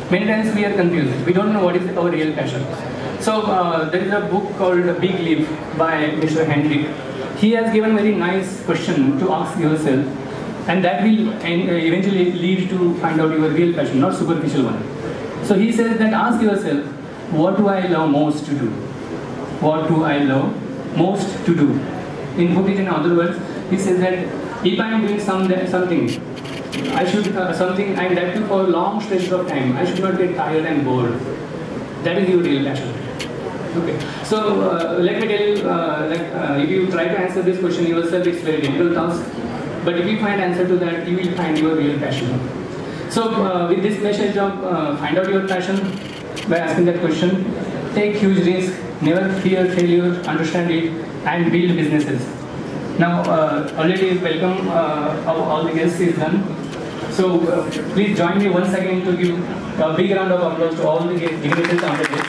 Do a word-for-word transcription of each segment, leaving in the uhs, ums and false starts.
Many times we are confused. We don't know what is our real passion. So uh, there is a book called Big Leap by Mister Hendrick. He has given very nice question to ask yourself, and that will eventually lead to find out your real passion, not superficial one. So he says that ask yourself, what do I love most to do? What do I love most to do? In put it in other words, he says that if I am doing some, something, I should uh, something and that too for long stretches of time, I should not get tired and bored. That is your real passion. Okay. So uh, let me tell you, uh, like uh, if you try to answer this question yourself, it's very difficult task. But if you find answer to that, you will find your real passion. So uh, with this message of uh, find out your passion by asking that question, take huge risk, never fear failure, understand it, and build businesses. Now uh, already welcome uh, all the guests is done. So uh, please join me once again to give a big round of applause to all the dignitaries on the list.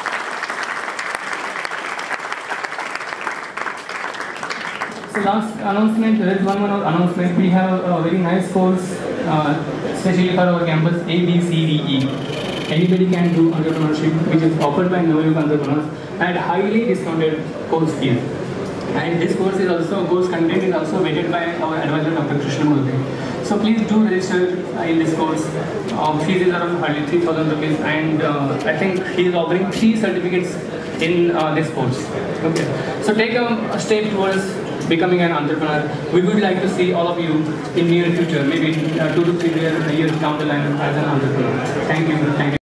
So last announcement, there is one more announcement. We have a very nice course, uh, especially for our campus A, B, C, D, E. Anybody can do entrepreneurship, which is offered by Innovative Entrepreneurs at highly discounted course fees. And this course is also, course content is also vetted by our advisor, Doctor Krishna Murthy. So please do register in this course. Uh, fees is around hardly three thousand rupees, and uh, I think he is offering three certificates in uh, this course. Okay. So take a, a step towards becoming an entrepreneur. We would like to see all of you in near future, maybe in uh, two to three years, years down the line as an entrepreneur. Thank you. Thank you.